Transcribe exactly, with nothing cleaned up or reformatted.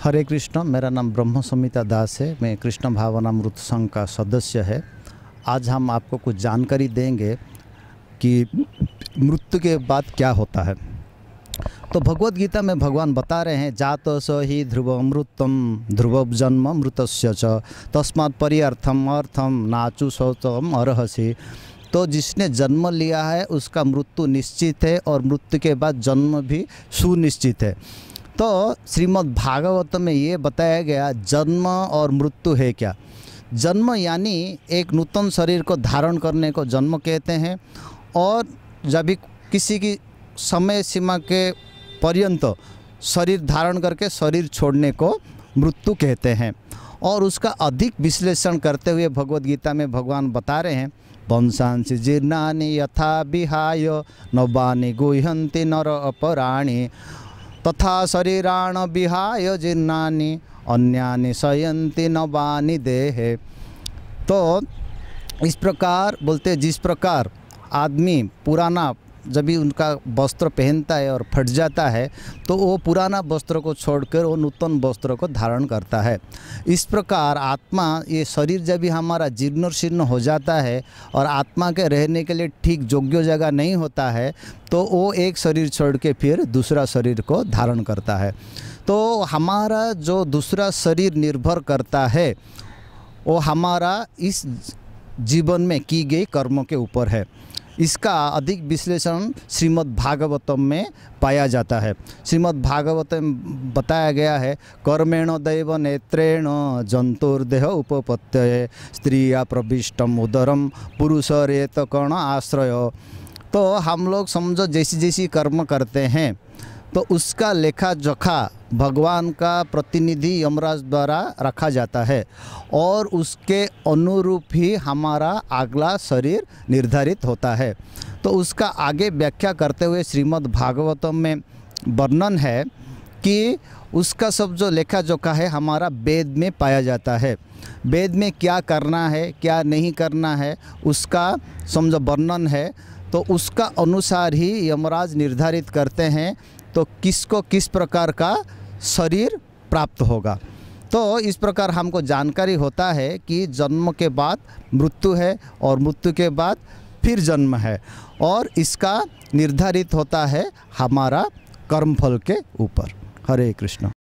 हरे कृष्ण। मेरा नाम ब्रह्म संहिता दास है। मैं कृष्ण भावनामृत संघ का सदस्य है। आज हम आपको कुछ जानकारी देंगे कि मृत्यु के बाद क्या होता है। तो भगवत गीता में भगवान बता रहे हैं, जात स ही ध्रुव मृतम ध्रुव जन्म मृतस्य च तस्मात् परिअर्थम अर्थम नाचु शौचम अर्हसि। तो जिसने जन्म लिया है उसका मृत्यु निश्चित है और मृत्यु के बाद जन्म भी सुनिश्चित है। तो श्रीमद् भागवत में ये बताया गया जन्म और मृत्यु है क्या। जन्म यानी एक नूतन शरीर को धारण करने को जन्म कहते हैं, और जब भी किसी की समय सीमा के पर्यंत शरीर धारण करके शरीर छोड़ने को मृत्यु कहते हैं। और उसका अधिक विश्लेषण करते हुए भगवत गीता में भगवान बता रहे हैं, वंशांसि जीर्णानि यथा विहाय नवानि गुह्यन्ति नर अपराणि तथा शरीराण विहाय जीर्णानि अन्यानि शयन्ति नवानि देहे। तो इस प्रकार बोलते, जिस प्रकार आदमी पुराना जब भी उनका वस्त्र पहनता है और फट जाता है तो वो पुराना वस्त्र को छोड़कर वो नूतन वस्त्र को धारण करता है। इस प्रकार आत्मा, ये शरीर जब भी हमारा जीर्ण शीर्ण हो जाता है और आत्मा के रहने के लिए ठीक योग्य जगह नहीं होता है तो वो एक शरीर छोड़ के फिर दूसरा शरीर को धारण करता है। तो हमारा जो दूसरा शरीर निर्भर करता है वो हमारा इस जीवन में की गई कर्मों के ऊपर है। इसका अधिक विश्लेषण श्रीमद् भागवतम में पाया जाता है। श्रीमद् भागवतम में बताया गया है, कर्मेण दैव नेत्रेण जंतुर्देह उपपत्तये स्त्रिया प्रविष्टम उदरम पुरुष रेत कर्ण आश्रय। तो हम लोग समझो जैसी जैसी कर्म करते हैं तो उसका लेखा जोखा भगवान का प्रतिनिधि यमराज द्वारा रखा जाता है और उसके अनुरूप ही हमारा अगला शरीर निर्धारित होता है। तो उसका आगे व्याख्या करते हुए श्रीमद् भागवतम में वर्णन है कि उसका सब जो लेखा जोखा है हमारा वेद में पाया जाता है। वेद में क्या करना है क्या नहीं करना है उसका समझो वर्णन है। तो उसका अनुसार ही यमराज निर्धारित करते हैं तो किसको किस प्रकार का शरीर प्राप्त होगा। तो इस प्रकार हमको जानकारी होता है कि जन्म के बाद मृत्यु है और मृत्यु के बाद फिर जन्म है, और इसका निर्धारित होता है हमारा कर्मफल के ऊपर। हरे कृष्ण।